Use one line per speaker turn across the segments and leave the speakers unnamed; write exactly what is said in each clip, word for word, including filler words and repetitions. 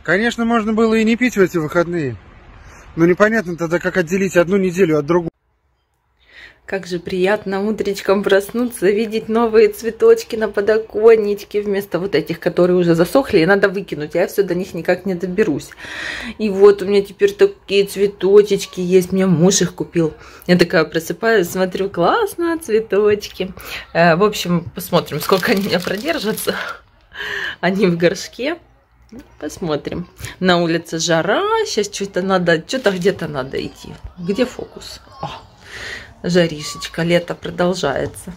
Конечно, можно было и не пить в эти выходные. Но непонятно тогда, как отделить одну неделю от другой.
Как же приятно утречком проснуться, видеть новые цветочки на подоконничке, вместо вот этих, которые уже засохли, и надо выкинуть, а я все до них никак не доберусь. И вот у меня теперь такие цветочки есть, мне муж их купил. Я такая просыпаюсь, смотрю, классно, цветочки. В общем, посмотрим, сколько они у меня продержатся. Они в горшке. Посмотрим. На улице жара, сейчас что-то надо, что-то где-то надо идти. Где фокус? О! Жаришечка, лето продолжается.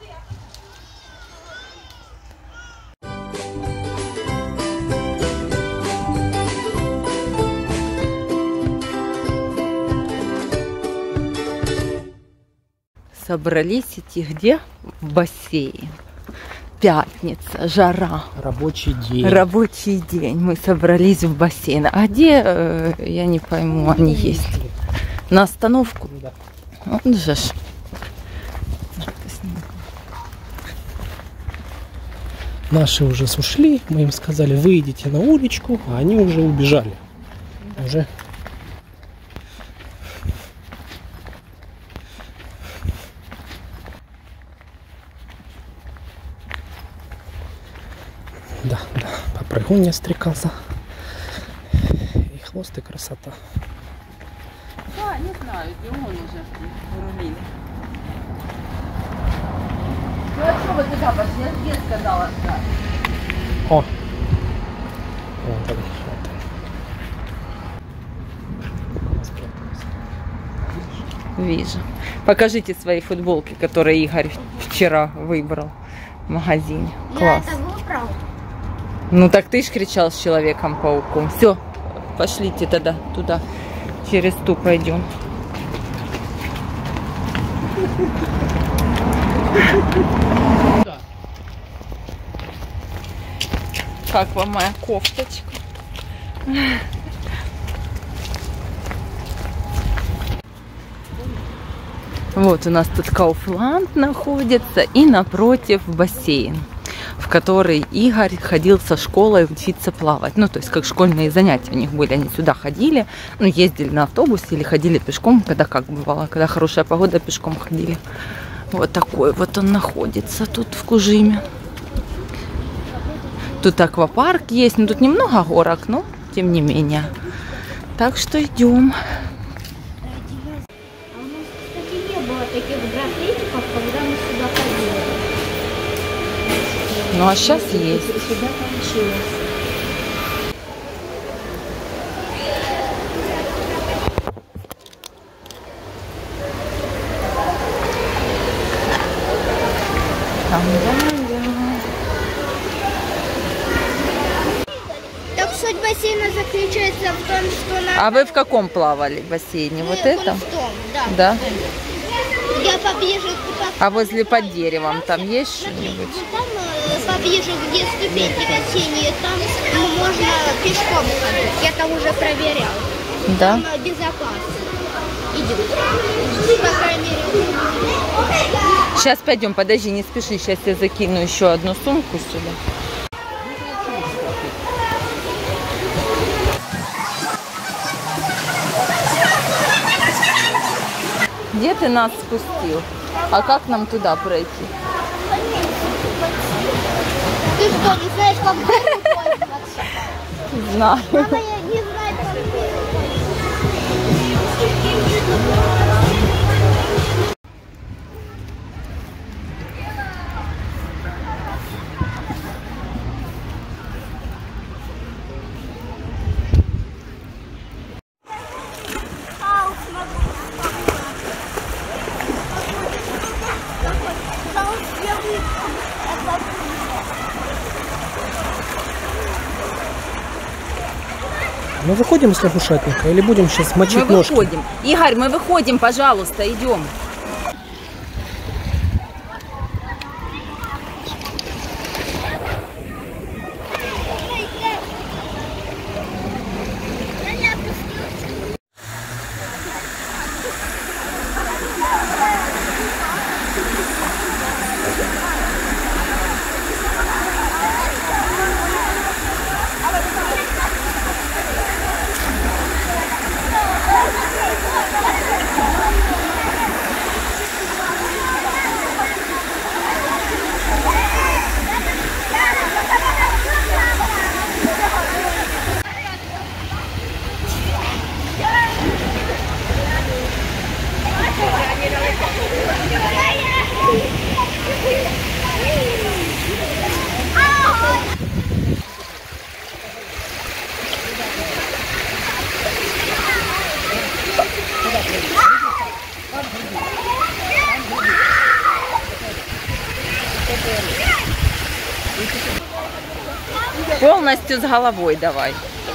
Собрались идти где? В бассейн. Пятница, жара.
Рабочий день.
Рабочий день. Мы собрались в бассейн. А где, э, я не пойму, они есть? На остановку?
Да.
Он же ж.
Наши уже ушли, мы им сказали, выйдите на уличку, а они уже убежали. Да. Уже. Да, да, попрыгунья стрекоза. И хвост, и красота.
Да, не знаю, где он уже урубили. Ну а что вы туда пошли? Я где сказала, что?
О! Вот он, вот
он. Вижу. Покажите свои футболки, которые Игорь вчера выбрал в магазине. Класс.
Я это выбрал.
Ну так ты ж кричал с Человеком-пауком. Все, пошлите тогда туда. Через ту пойдем. Как вам моя кофточка? Вот у нас тут Кауфланд находится и напротив бассейн, в который Игорь ходил со школой учиться плавать. Ну, то есть, как школьные занятия у них были, они сюда ходили, ну, ездили на автобусе или ходили пешком, когда как бывало, когда хорошая погода, пешком ходили. Вот такой вот он находится тут в Кужиме. Тут аквапарк есть, но тут немного горок, но тем не менее. Так что идем.
А у нас, кстати, не было таких браслетиков, когда мы сюда ходили.
Ну а сейчас есть.
Сюда получилось. Так суть бассейна заключается в том, что надо...
А вы в каком плавали бассейне? Вот это?
В том, да.
Да.
Я поближе...
А возле под деревом там есть что-нибудь?
Там э, поближе, где ступеньки бассейна, там ну, можно пешком ходить. Я там уже проверял.
Да.
Там э, безопасно. Идем. По крайней мере.
Сейчас пойдем, подожди, не спеши. Сейчас я закину еще одну сумку сюда. Где ты нас спустил? А как нам туда пройти?
Ты что, не знаешь, как пользоваться?
Знаю.
Мама, я не знаю, как
Мы выходим с лягушатника или будем сейчас мочить
Мы
ножки?
выходим. Игорь, мы выходим, пожалуйста, идем. полностью с головой давай.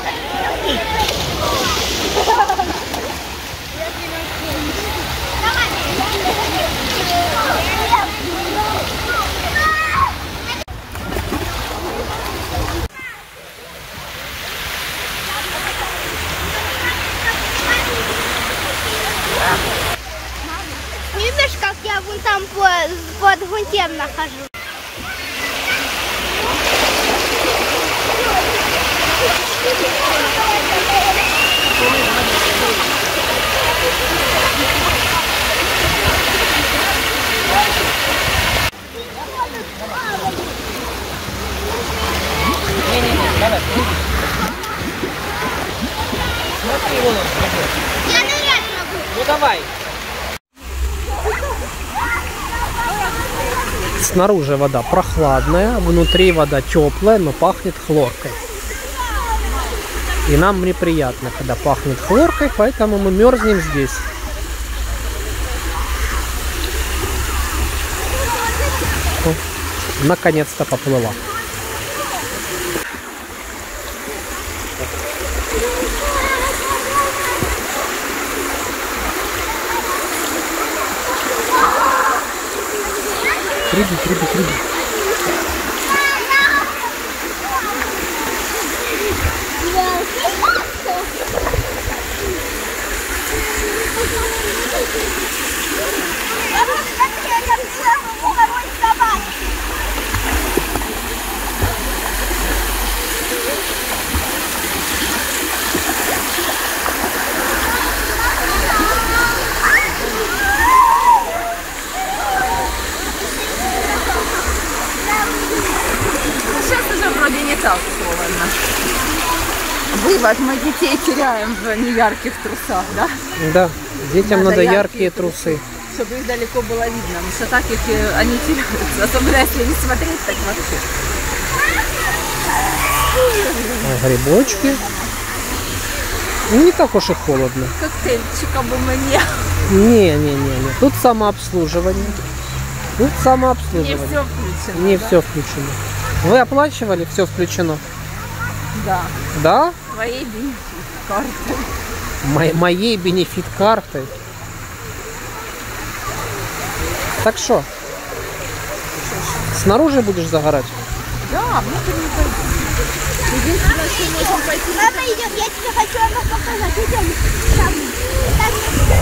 Видишь, как я вон там по, под грунтем нахожу?
Смотри, вон он.
Я нырять могу.
Ну давай. Снаружи вода прохладная, внутри вода теплая, но пахнет хлоркой. И нам неприятно, когда пахнет хлоркой, поэтому мы мерзнем здесь. О, наконец-то поплыла. Приди, приди, приди.
Сейчас уже вроде не так холодно. Вывод, мы детей теряем в неярких трусах, да?
Да, детям
Надо
надо, яркие,
яркие
трусы.
Чтобы их далеко было видно, потому что так их э, они теряются. Особенно если не смотреть, так вообще.
А, грибочки. Не так уж и холодно.
Коктейльчика бы мне.
Не-не-не, тут самообслуживание. Тут
Не
самообслуживание.
все включено.
Не
да?
все включено. Вы оплачивали, все включено?
Да.
Да?
Твоей бенефит карты.
Мо- моей бенефит-картой. Так что? Снаружи будешь загорать?
Да, внутрь не пойдем. Единственное, что можем пойти.
Мама, идем, я тебе хочу одно показать. Идем. Там. Там.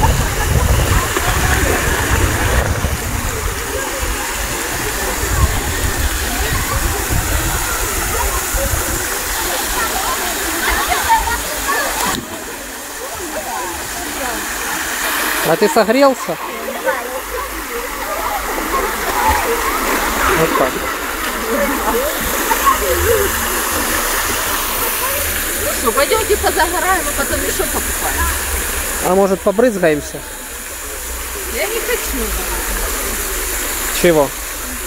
А ты согрелся? Вот так.
Ну что, пойдемте позагораем, а потом еще покупаем.
А может побрызгаемся?
Я не хочу.
Чего?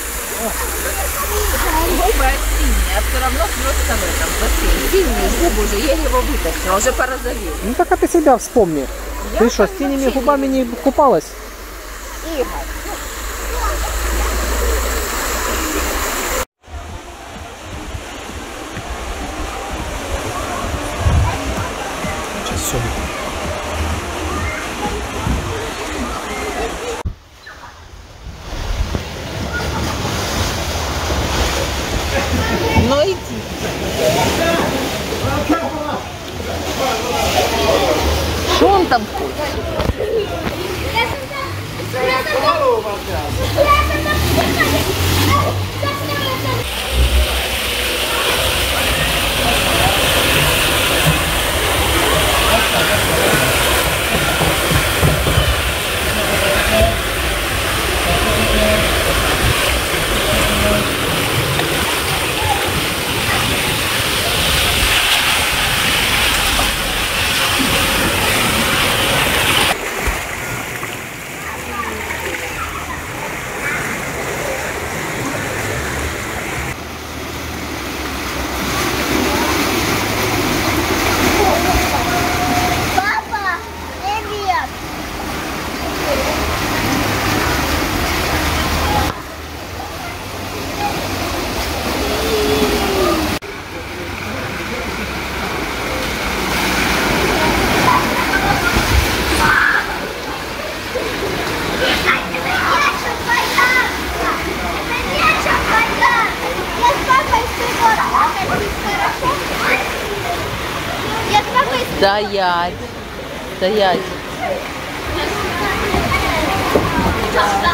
Губы от синие, а все равно просто в этом бассейне. Синие губы уже, еле его вытащила, уже порозовели.
Ну так а ты себя вспомни.
Я
Ты что, с
вообще
синими
не
губами не купалась?
Игорь.
Сейчас все.
Ну иди. Что он там хочет? Стоять. Стоять.